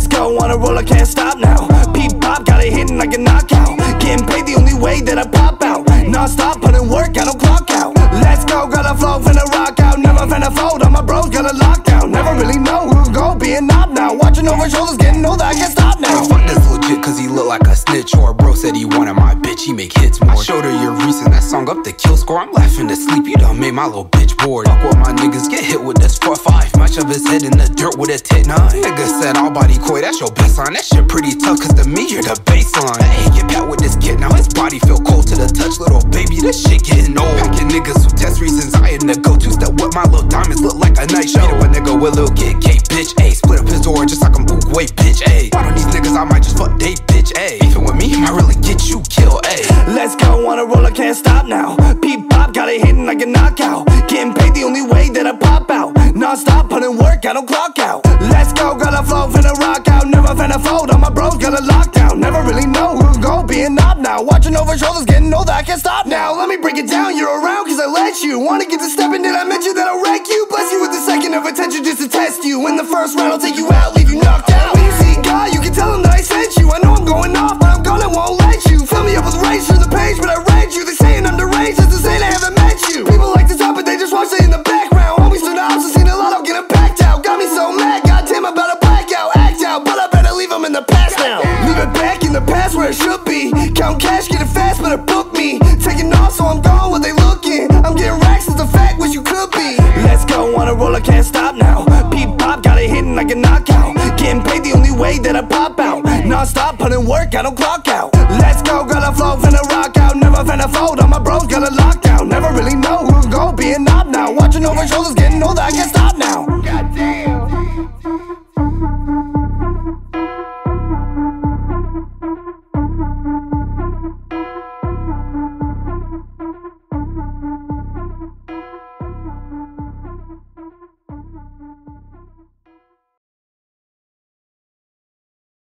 go on a roll, I can't stop now. Peep pop, got it hitting like a knockout. Getting paid the only way that I pop out. Non-stop, putting work, I don't clock out. Let's go, got a flow, finna rock out. Never finna fold, all my bros got a lockdown. Never really know who's gon' be a knob now. Watching over shoulders, getting older, I can't stop now. Fuck this legit cause he look like a snitch. Or a bro said he wanted my bitch, he make hits more. I showed her your reason, that song up the kill score. I'm laughing to sleep, you done made my little bitch bored. Fuck what my niggas get hit with this 4-5. Might shove his head in the dirt with a 10-9. Nigga said all body koi, that's your best line. That shit pretty tough cause to me you're the baseline. Hey, get pat with this kid, now his body feel cold to the touch. Little baby, this shit getting old. Packing niggas with test reasons, I in the go-to step with my little diamonds look like a night show. Beat up a nigga with Lil Kid K, bitch, ayy. Split up his door just like I'm Boogway, bitch, ayy. Why don't these niggas, I might just fuck they bitch, ayy. Beefing with me, might really get you killed, ayy. Let's go on a roll, I can't stop now. Peep pop, got it hitting like a knockout. Getting paid the only way that I pop out. Non-stop, putting work, I don't clock out. Let's go, got a flow, finna rock out. Never finna fold, all my bros got a lockdown. Never really know who's gon' be a knob now. Watching over shoulders, getting older, I can't stop now. Let me break it down, you're around cause I let you. Wanna get to stepping, did I mention that I'll wreck you? Bless you with the second of attention just to test you. In the first round, I'll take you out, leave you knocked out. When you see God, you can tell him that I sent you. I know I'm going off, but I'm gonna won't let you. Fill me up with rage through the page, but I read you. They saying underage, that's to say they haven't met you. People like to talk, but they just watch it in the background. Homies to the opposite, seen a lot, I'm getting packed out. Got me so mad, goddamn, I'm about to black out, act out. But I better leave them in the past now. Leave it back in the past where it should be. Count cash, get it fast, better book me. Taking off, so I'm gone where they looking. I'm getting racks, it's the fact, wish you could be. Let's go on a roll, I can't stop now. Peep pop, got it hitting like a knockout. Getting paid the only way that I pop out. Non-stop, putting work, I don't clock out. Let's go, got a flow, finna rock out. Never finna fold, all my bros got a lockdown. Never really know who's gon' be a knob now. Watching over shoulders, getting older, I can't stop now.